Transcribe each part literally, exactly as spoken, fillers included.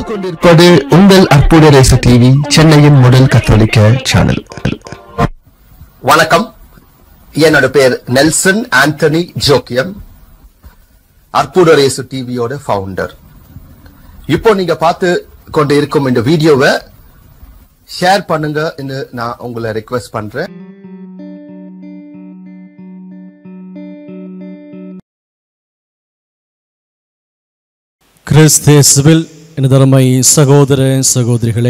பார்த்துக் கொண்டிருப்பது உங்கள் அற்புத ரேசு டிவி, சென்னையின் முதல் கத்தோலிக்க சேனல். வணக்கம். என்னோட பேர் நெல்சன் ஆண்டனி ஜோக்கியம், அற்புத ரேசு டிவியோட ஃபவுண்டர். இப்போ நீங்க பார்த்து கொண்டு இருக்கும் இந்த வீடியோவை ஷேர் பண்ணுங்க நான் உங்களை ரெக்வெஸ்ட் பண்றேன். கிறிஸ்தேசுவில் எனதருமை சகோதர சகோதரிகளே,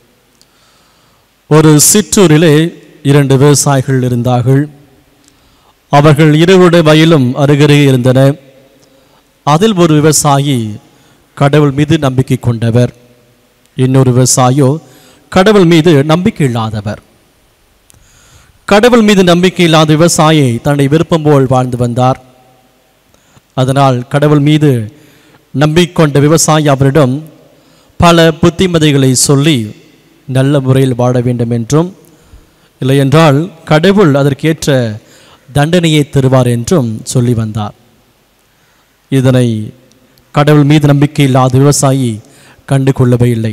ஒரு சிற்றூரிலே இரண்டு விவசாயிகள் இருந்தார்கள். அவர்கள் இருவருடைய வயலும் அருகருகே இருந்தன. அதில் ஒரு விவசாயி கடவுள் மீது நம்பிக்கை கொண்டவர், இன்னொரு விவசாயியோ கடவுள் மீது நம்பிக்கை இல்லாதவர். கடவுள் மீது நம்பிக்கை இல்லாத விவசாயி தன்னுடைய விருப்பம் போல் வாழ்ந்து வந்தார். அதனால் கடவுள் மீது நம்பிக்கொண்ட விவசாயி அவரிடம் பல புத்திமதிகளை சொல்லி நல்ல முறையில் வாழ வேண்டும் என்றும், இல்லையென்றால் கடவுள் அதற்கேற்ற தண்டனையை தருவார் என்றும் சொல்லி வந்தார். இதனை கடவுள் மீது நம்பிக்கை இல்லாத விவசாயி கண்டு கொள்ளவே இல்லை.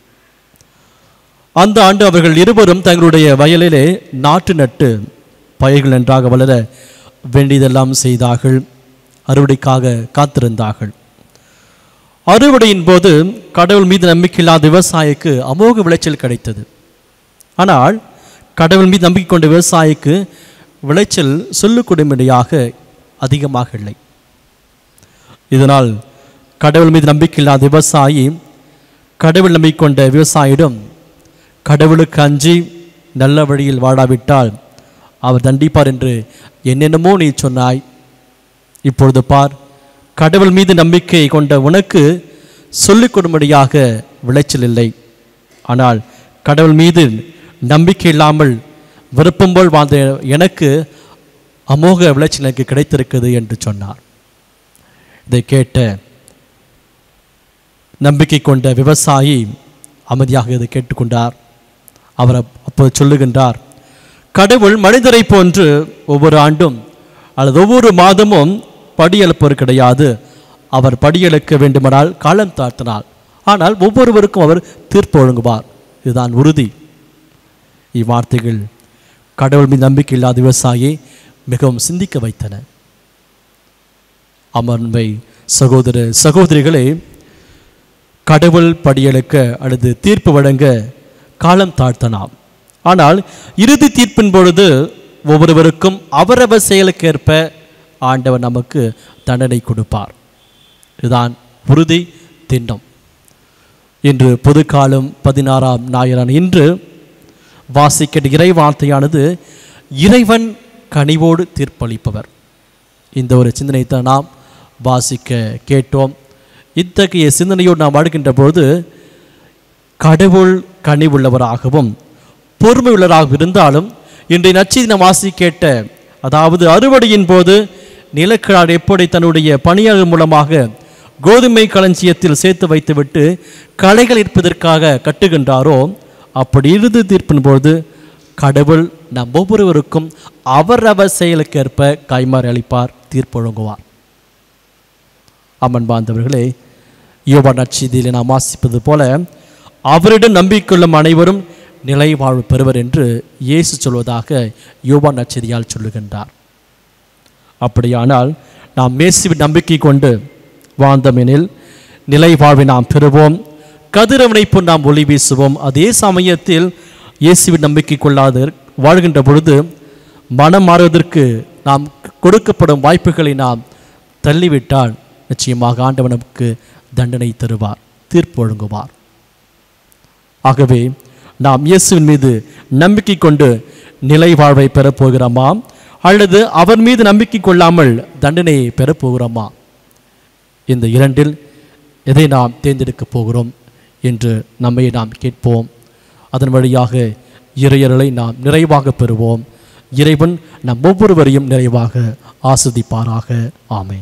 அந்த ஆண்டு அவர்கள் இருவரும் தங்களுடைய வயலிலே நாட்டு நட்டு பயிர்கள் நன்றாக வளர வேண்டியதெல்லாம் செய்தார்கள். அறுவடைக்காக காத்திருந்தார்கள். அறுவடையின் போது கடவுள் மீது நம்பிக்கை இல்லாத விவசாயிக்கு அமோக விளைச்சல் கிடைத்தது. ஆனால் கடவுள் மீது நம்பிக்கை கொண்ட விவசாயிக்கு விளைச்சல் சொல்லுக்குடிமையாக அதிகமாக இல்லை. இதனால் கடவுள் மீது நம்பிக்கை இல்லாத விவசாயி கடவுள் நம்பிக்கை கொண்ட விவசாயியிடம், கடவுளுக்கு அஞ்சி நல்ல வழியில் வாழாவிட்டால் அவர் தண்டிப்பார் என்று என்னென்னமோ நீ சொன்னாய். இப்பொழுது பார், கடவுள் மீது நம்பிக்கை கொண்ட உனக்கு சொல்லிக் கொடும்படியாக விளைச்சல் இல்லை. ஆனால் கடவுள் மீது நம்பிக்கை இல்லாமல் விருப்பம் போல் வாழ்ந்த எனக்கு அமோக விளைச்சல் எனக்கு கிடைத்திருக்கிறது என்று சொன்னார். இதை கேட்ட நம்பிக்கை கொண்ட விவசாயி அமைதியாக இதை கேட்டுக்கொண்டார். அவர் அப்போது சொல்லுகின்றார், கடவுள் மனிதரை போன்று ஒவ்வொரு ஆண்டும் அல்லது ஒவ்வொரு மாதமும் படியெழுப்பவர் கிடையாது. அவர் படியெழுக்க வேண்டுமானால் காலம் தாழ்த்தினார். ஆனால் ஒவ்வொருவருக்கும் அவர் தீர்ப்பு வழங்குவார். இதுதான் உறுதி. இவ்வார்த்தைகள் கடவுள் மீது நம்பிக்கை இல்லாத விவசாயியை மிகவும் சிந்திக்க வைத்தன. அமர்வை சகோதர சகோதரிகளே, கடவுள் படியெழுக்க அல்லது தீர்ப்பு வழங்க காலம் தாழ்த்தலாம். ஆனால் இறுதி தீர்ப்பின் பொழுது ஒவ்வொருவருக்கும் அவரவர் செயலுக்கேற்ப ஆண்டவர் நமக்கு தண்டனை கொடுப்பார். இதுதான் உறுதி திண்ணம். இன்று பொதுக்காலம் பதினாறாம் ஞாயிறான இன்று வாசிக்க இறை வார்த்தையானது இறைவன் கனிவோடு தீர்ப்பளிப்பவர். இந்த ஒரு சிந்தனைத்தான் நாம் வாசிக்க கேட்டோம். இத்தகைய சிந்தனையோடு நாம் வாழ்கின்ற போது கடவுள் கனிவுள்ளவராகவும் பொறுமை உள்ளவராகவும் இருந்தாலும் இன்றைய நற்செய்தி நாம் வாசி கேட்ட, அதாவது அறுவடையின் போது நிலக்கிழார் எப்படி தன்னுடைய பணியாளர் மூலமாக கோதுமை களஞ்சியத்தில் சேர்த்து வைத்துவிட்டு களைகள் இருப்பதற்காக கட்டுகின்றாரோ, அப்படி இறுதி தீர்ப்பின் போது கடவுள் நம் ஒவ்வொருவருக்கும் அவரவர் செயலுக்கேற்ப கைமாறி அளிப்பார், தீர்ப்பு வழங்குவார். அம்மன் பாந்தவர்களே, யோவான் நற்செய்தியிலே நாம் வாசிப்பது போல அவரிடம் நம்பிக்கையுள்ள அனைவரும் நிலை வாழ்வு பெறுவர் என்று இயேசு சொல்வதாக யோவான் நற்செய்தியால் சொல்லுகின்றார். அப்படியானால் நாம் இயேசுவின் நம்பிக்கை கொண்டு வாழ்ந்தமெனில் நிலை வாழ்வை நாம் பெறுவோம். கதிரவனை போல் நாம் ஒளி வீசுவோம். அதே சமயத்தில் இயேசுவின் நம்பிக்கை கொள்ளாத வாழ்கின்ற பொழுது மனம் மாறுவதற்கு நாம் கொடுக்கப்படும் வாய்ப்புகளை நாம் தள்ளிவிட்டால் நிச்சயமாக ஆண்டவர் நமக்கு தண்டனை தருவார், தீர்ப்பு வழங்குவார். ஆகவே நாம் இயேசுவின் மீது நம்பிக்கை கொண்டு நிலை வாழ்வை பெறப்போகிறோமா, அல்லது அவர் மீது நம்பிக்கை கொள்ளாமல் தண்டனையை பெறப்போகிறோமா? இந்த இரண்டில் எதை நாம் தேர்ந்தெடுக்கப் போகிறோம் என்று நம்மை நாம் கேட்போம். அதன் வழியாக இறையருளை நாம் நிறைவாக பெறுவோம். இறைவன் நம் ஒவ்வொருவரையும் நிறைவாக ஆசீர்வதிப்பாராக. ஆமென்.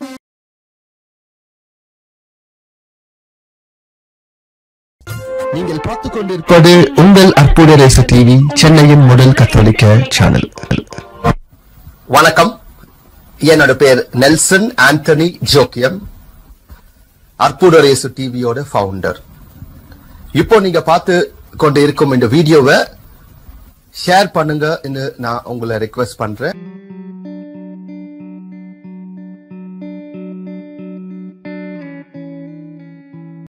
நீங்கள் பார்த்துக் கொண்டிருப்பது உங்கள் அற்புத ரேசு டிவி, சென்னையின் முதல் கத்தோலிக்க சேனல். வணக்கம். என்னோட பேர் நெல்சன் ஆண்டனி ஜோக்கியம், அற்புத ரேசு டிவியோட ஃபவுண்டர். இப்போ நீங்க பார்த்து கொண்டு இருக்கும் இந்த வீடியோவை ஷேர் பண்ணுங்க நான் உங்களை ரெக்வெஸ்ட் பண்றேன்.